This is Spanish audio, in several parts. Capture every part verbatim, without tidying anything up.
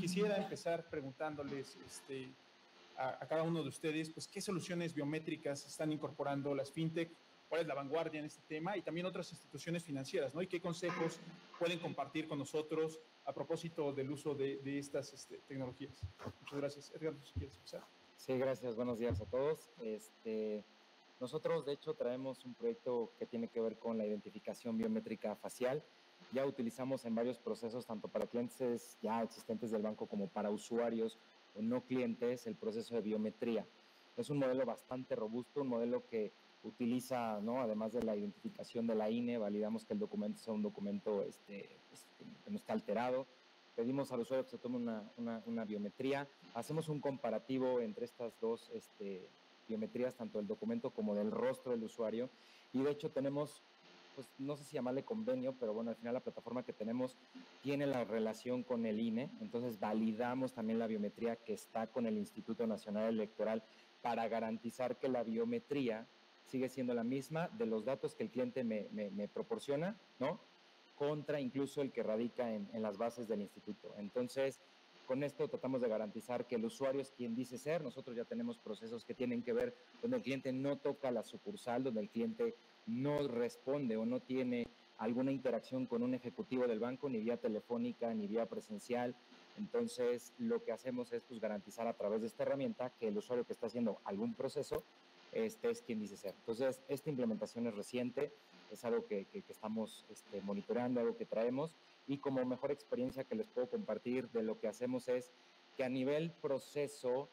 quisiera empezar preguntándoles este, a, a cada uno de ustedes, pues, ¿qué soluciones biométricas están incorporando las fintech? ¿Cuál es la vanguardia en este tema? Y también otras instituciones financieras, ¿no? ¿Y qué consejos pueden compartir con nosotros a propósito del uso de, de estas este, tecnologías? Muchas gracias. Edgar, si quieres empezar. Sí, gracias. Buenos días a todos. Este, nosotros, de hecho, traemos un proyecto que tiene que ver con la identificación biométrica facial. Ya utilizamos en varios procesos, tanto para clientes ya existentes del banco como para usuarios o no clientes, el proceso de biometría. Es un modelo bastante robusto, un modelo que utiliza, ¿no? Además de la identificación de la I N E, validamos que el documento sea un documento este, pues, que no está alterado. Pedimos al usuario que se tome una, una, una biometría, hacemos un comparativo entre estas dos este, biometrías, tanto del documento como del rostro del usuario, y de hecho tenemos, pues no sé si llamarle convenio, pero bueno, al final la plataforma que tenemos tiene la relación con el I N E, entonces validamos también la biometría que está con el Instituto Nacional Electoral para garantizar que la biometría sigue siendo la misma de los datos que el cliente me, me, me proporciona, ¿no? Contra incluso el que radica en, en las bases del instituto. Entonces, con esto tratamos de garantizar que el usuario es quien dice ser. Nosotros ya tenemos procesos que tienen que ver donde el cliente no toca la sucursal, donde el cliente no responde o no tiene alguna interacción con un ejecutivo del banco, ni vía telefónica, ni vía presencial. Entonces, lo que hacemos es pues, garantizar a través de esta herramienta que el usuario que está haciendo algún proceso este es quien dice ser. Entonces, esta implementación es reciente, es algo que, que, que estamos este, monitoreando, algo que traemos, y como mejor experiencia que les puedo compartir de lo que hacemos es que a nivel proceso,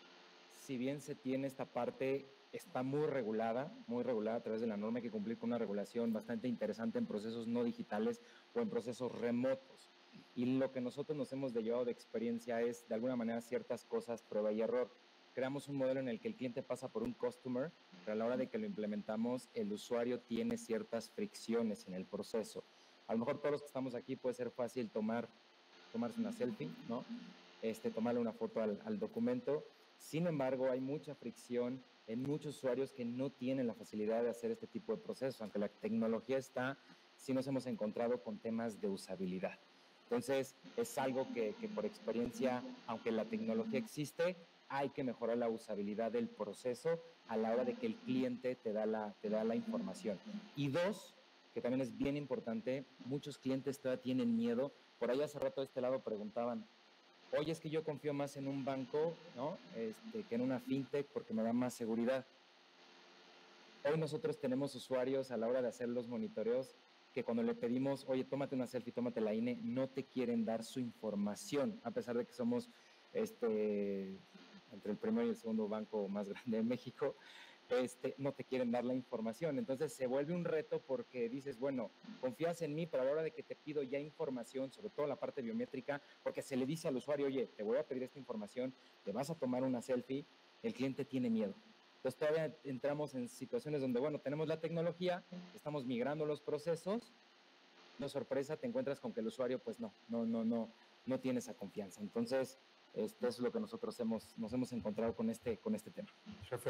si bien se tiene esta parte, está muy regulada, muy regulada a través de la norma, hay que cumplir con una regulación bastante interesante en procesos no digitales o en procesos remotos. Y lo que nosotros nos hemos llevado de experiencia es, de alguna manera, ciertas cosas, prueba y error. Creamos un modelo en el que el cliente pasa por un customer, pero a la hora de que lo implementamos, el usuario tiene ciertas fricciones en el proceso. A lo mejor todos los que estamos aquí puede ser fácil tomar, tomarse una selfie, ¿no? Este, tomarle una foto al, al documento. Sin embargo, hay mucha fricción en muchos usuarios que no tienen la facilidad de hacer este tipo de procesos, aunque la tecnología está, sí nos hemos encontrado con temas de usabilidad. Entonces, es algo que, que por experiencia, aunque la tecnología existe, hay que mejorar la usabilidad del proceso a la hora de que el cliente te da la, te da la información. Y dos, que también es bien importante, muchos clientes todavía tienen miedo. Por ahí hace rato de este lado preguntaban, oye, es que yo confío más en un banco, ¿no? Este, que en una fintech porque me da más seguridad. Hoy nosotros tenemos usuarios a la hora de hacer los monitoreos que cuando le pedimos, oye, tómate una selfie, tómate la I N E, no te quieren dar su información, a pesar de que somos este, entre el primero y el segundo banco más grande de México, este, no te quieren dar la información. Entonces se vuelve un reto porque dices, bueno, confías en mí, pero a la hora de que te pido ya información, sobre todo la parte biométrica, porque se le dice al usuario, oye, te voy a pedir esta información, te vas a tomar una selfie, el cliente tiene miedo. Entonces todavía entramos en situaciones donde, bueno, tenemos la tecnología, estamos migrando los procesos, no sorpresa, te encuentras con que el usuario, pues no, no, no, no, no tiene esa confianza. Entonces, este es lo que nosotros hemos, nos hemos encontrado con este, con este tema.